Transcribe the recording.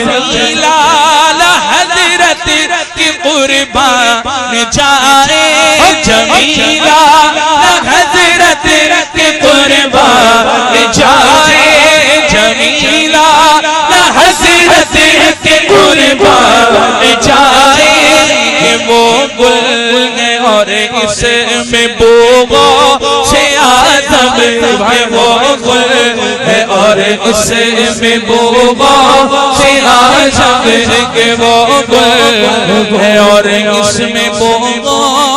जमीला हजरत की कुर्बान जाए, जमीला हजरत की कुर्बान जाए, जमीला हजरत की कुर्बान जाए। वो गुल है और इसमें बोगो से आदम है, वो गुल है और इसमें बोगो से आदम के वो गुल है और इसमें बोगो